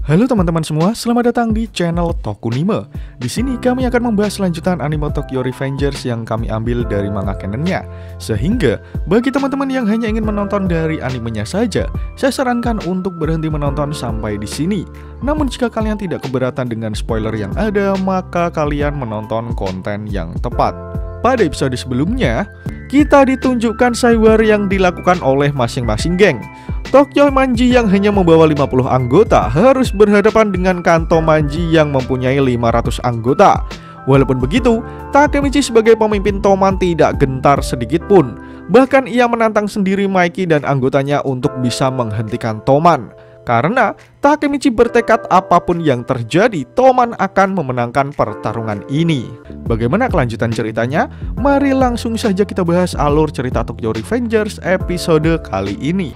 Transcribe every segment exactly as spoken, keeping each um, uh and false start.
Halo teman-teman semua, selamat datang di channel Tokunime. Di sini kami akan membahas lanjutan anime Tokyo Revengers yang kami ambil dari manga canonnya. Sehingga bagi teman-teman yang hanya ingin menonton dari animenya saja, saya sarankan untuk berhenti menonton sampai di sini. Namun jika kalian tidak keberatan dengan spoiler yang ada, maka kalian menonton konten yang tepat. Pada episode sebelumnya, kita ditunjukkan Saiwar yang dilakukan oleh masing-masing geng. Tokyo Manji yang hanya membawa lima puluh anggota harus berhadapan dengan Kanto Manji yang mempunyai lima ratus anggota. Walaupun begitu, Takemichi sebagai pemimpin Toman tidak gentar sedikit pun. Bahkan ia menantang sendiri Maiki dan anggotanya untuk bisa menghentikan Toman. Karena Takemichi bertekad apapun yang terjadi, Toman akan memenangkan pertarungan ini. Bagaimana kelanjutan ceritanya? Mari langsung saja kita bahas alur cerita Tokyo Revengers episode kali ini.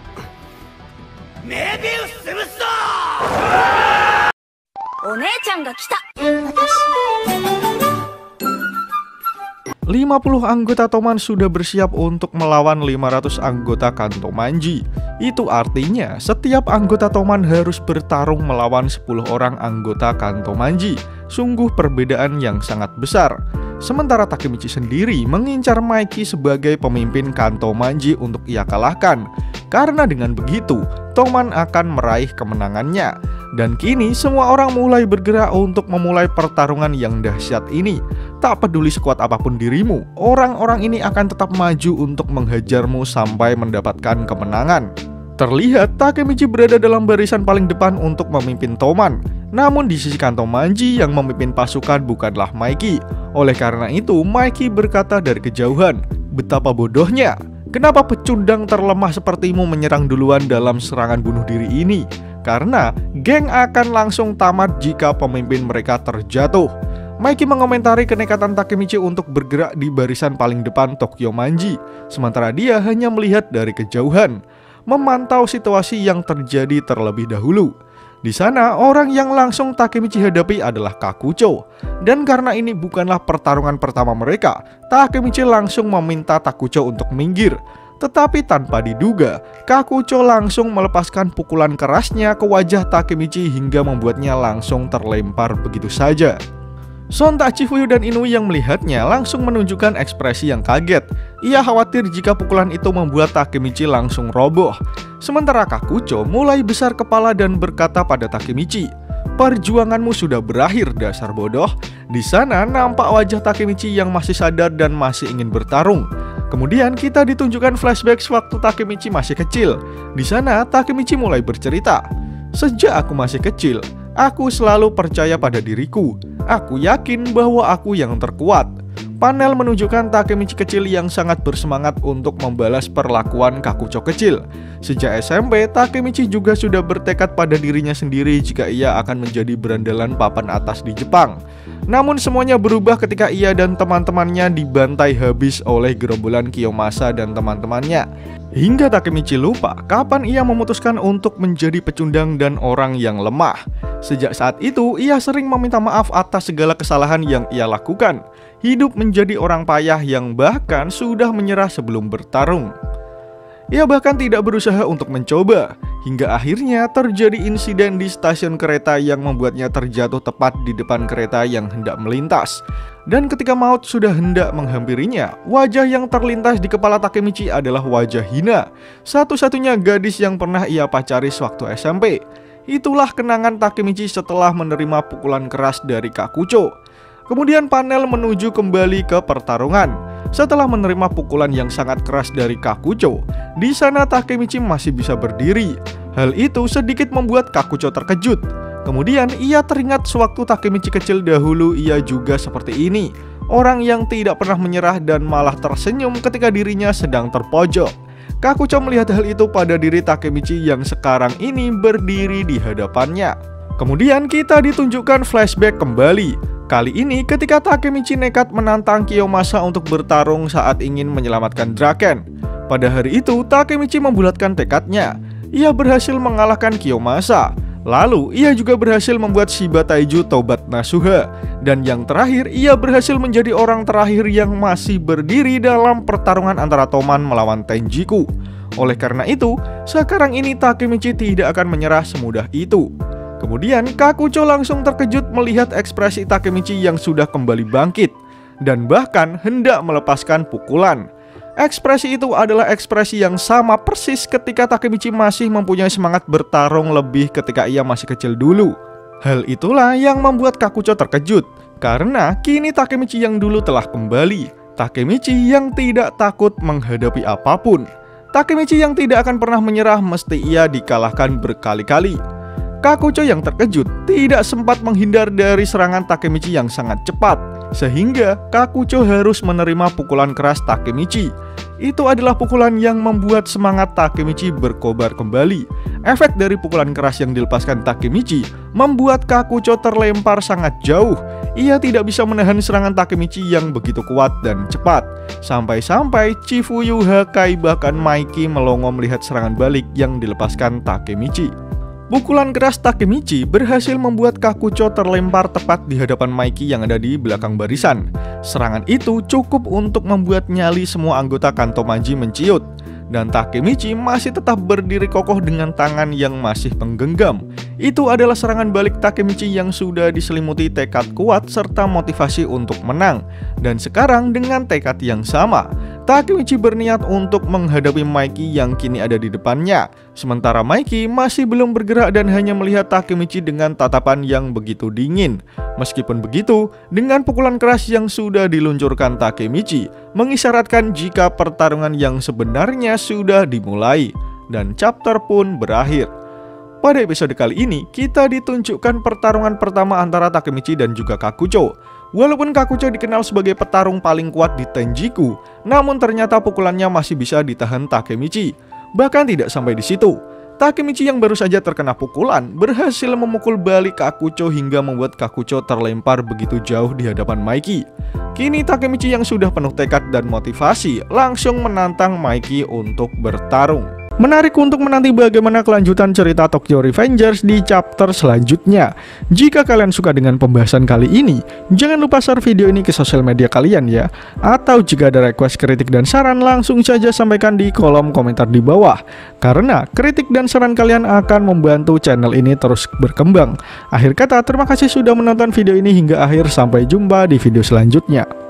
lima puluh anggota Toman sudah bersiap untuk melawan lima ratus anggota Kanto Manji. Itu artinya setiap anggota Toman harus bertarung melawan sepuluh orang anggota Kanto Manji. Sungguh perbedaan yang sangat besar. Sementara Takemichi sendiri mengincar Maiki sebagai pemimpin Kanto Manji untuk ia kalahkan. Karena dengan begitu, Toman akan meraih kemenangannya. Dan kini semua orang mulai bergerak untuk memulai pertarungan yang dahsyat ini. Tak peduli sekuat apapun dirimu, orang-orang ini akan tetap maju untuk menghajarmu sampai mendapatkan kemenangan. Terlihat Takemichi berada dalam barisan paling depan untuk memimpin Toman. Namun di sisi Kanto Manji yang memimpin pasukan bukanlah Maiki. Oleh karena itu, Maiki berkata dari kejauhan, "Betapa bodohnya. Kenapa pecundang terlemah sepertimu menyerang duluan dalam serangan bunuh diri ini? Karena geng akan langsung tamat jika pemimpin mereka terjatuh." Maiki mengomentari kenekatan Takemichi untuk bergerak di barisan paling depan Tokyo Manji. Sementara dia hanya melihat dari kejauhan, memantau situasi yang terjadi terlebih dahulu. Di sana, orang yang langsung Takemichi hadapi adalah Kakucho. Dan karena ini bukanlah pertarungan pertama mereka, Takemichi langsung meminta Kakucho untuk minggir. Tetapi tanpa diduga, Kakucho langsung melepaskan pukulan kerasnya ke wajah Takemichi hingga membuatnya langsung terlempar begitu saja. Sontak Chifuyu dan Inui yang melihatnya langsung menunjukkan ekspresi yang kaget. Ia khawatir jika pukulan itu membuat Takemichi langsung roboh. Sementara Kakucho mulai besar kepala dan berkata pada Takemichi, "Perjuanganmu sudah berakhir, dasar bodoh." Di sana nampak wajah Takemichi yang masih sadar dan masih ingin bertarung. Kemudian kita ditunjukkan flashback sewaktu Takemichi masih kecil. Di sana Takemichi mulai bercerita, "Sejak aku masih kecil, aku selalu percaya pada diriku. Aku yakin bahwa aku yang terkuat." Panel menunjukkan Takemichi kecil yang sangat bersemangat untuk membalas perlakuan Kakucho kecil. Sejak S M P, Takemichi juga sudah bertekad pada dirinya sendiri jika ia akan menjadi berandalan papan atas di Jepang. Namun semuanya berubah ketika ia dan teman-temannya dibantai habis oleh gerombolan Kiyomasa dan teman-temannya. Hingga Takemichi lupa kapan ia memutuskan untuk menjadi pecundang dan orang yang lemah. Sejak saat itu, ia sering meminta maaf atas segala kesalahan yang ia lakukan. Hidup menjadi orang payah yang bahkan sudah menyerah sebelum bertarung. Ia bahkan tidak berusaha untuk mencoba. Hingga akhirnya terjadi insiden di stasiun kereta yang membuatnya terjatuh tepat di depan kereta yang hendak melintas. Dan ketika maut sudah hendak menghampirinya, wajah yang terlintas di kepala Takemichi adalah wajah Hina, satu-satunya gadis yang pernah ia pacari sewaktu S M P. Itulah kenangan Takemichi setelah menerima pukulan keras dari Kakucho. Kemudian panel menuju kembali ke pertarungan. Setelah menerima pukulan yang sangat keras dari Kakucho, di sana Takemichi masih bisa berdiri. Hal itu sedikit membuat Kakucho terkejut. Kemudian ia teringat sewaktu Takemichi kecil dahulu ia juga seperti ini. Orang yang tidak pernah menyerah dan malah tersenyum ketika dirinya sedang terpojok. Kakucho melihat hal itu pada diri Takemichi yang sekarang ini berdiri di hadapannya. Kemudian kita ditunjukkan flashback kembali. Kali ini ketika Takemichi nekat menantang Kiyomasa untuk bertarung saat ingin menyelamatkan Draken. Pada hari itu Takemichi membulatkan tekadnya. Ia berhasil mengalahkan Kiyomasa. Lalu ia juga berhasil membuat Shiba Taiju tobat Nasuha. Dan yang terakhir, ia berhasil menjadi orang terakhir yang masih berdiri dalam pertarungan antara Toman melawan Tenjiku. Oleh karena itu, sekarang ini Takemichi tidak akan menyerah semudah itu. Kemudian Kakucho langsung terkejut melihat ekspresi Takemichi yang sudah kembali bangkit dan bahkan hendak melepaskan pukulan. Ekspresi itu adalah ekspresi yang sama persis ketika Takemichi masih mempunyai semangat bertarung lebih ketika ia masih kecil dulu. Hal itulah yang membuat Kakucho terkejut, karena kini Takemichi yang dulu telah kembali. Takemichi yang tidak takut menghadapi apapun. Takemichi yang tidak akan pernah menyerah meski ia dikalahkan berkali-kali. Kakucho yang terkejut tidak sempat menghindar dari serangan Takemichi yang sangat cepat, sehingga Kakucho harus menerima pukulan keras Takemichi. Itu adalah pukulan yang membuat semangat Takemichi berkobar kembali. Efek dari pukulan keras yang dilepaskan Takemichi membuat Kakucho terlempar sangat jauh. Ia tidak bisa menahan serangan Takemichi yang begitu kuat dan cepat. Sampai-sampai Chifuyu, Hakai, bahkan Maiki melongo melihat serangan balik yang dilepaskan Takemichi. Pukulan keras Takemichi berhasil membuat Kakucho terlempar tepat di hadapan Maiki yang ada di belakang barisan. Serangan itu cukup untuk membuat nyali semua anggota Kanto Manji menciut, dan Takemichi masih tetap berdiri kokoh dengan tangan yang masih menggenggam. Itu adalah serangan balik Takemichi yang sudah diselimuti tekad kuat serta motivasi untuk menang. Dan sekarang dengan tekad yang sama, Takemichi berniat untuk menghadapi Maiki yang kini ada di depannya. Sementara Maiki masih belum bergerak dan hanya melihat Takemichi dengan tatapan yang begitu dingin. Meskipun begitu, dengan pukulan keras yang sudah diluncurkan Takemichi mengisyaratkan jika pertarungan yang sebenarnya sudah dimulai. Dan chapter pun berakhir. Pada episode kali ini, kita ditunjukkan pertarungan pertama antara Takemichi dan juga Kakucho. Walaupun Kakucho dikenal sebagai petarung paling kuat di Tenjiku, namun ternyata pukulannya masih bisa ditahan Takemichi. Bahkan tidak sampai di situ, Takemichi yang baru saja terkena pukulan berhasil memukul balik Kakucho hingga membuat Kakucho terlempar begitu jauh di hadapan Maiki. Kini Takemichi yang sudah penuh tekad dan motivasi langsung menantang Maiki untuk bertarung. Menarik untuk menanti bagaimana kelanjutan cerita Tokyo Revengers di chapter selanjutnya. Jika kalian suka dengan pembahasan kali ini, jangan lupa share video ini ke sosial media kalian ya. Atau jika ada request, kritik, dan saran, langsung saja sampaikan di kolom komentar di bawah. Karena kritik dan saran kalian akan membantu channel ini terus berkembang. Akhir kata, terima kasih sudah menonton video ini hingga akhir. Sampai jumpa di video selanjutnya.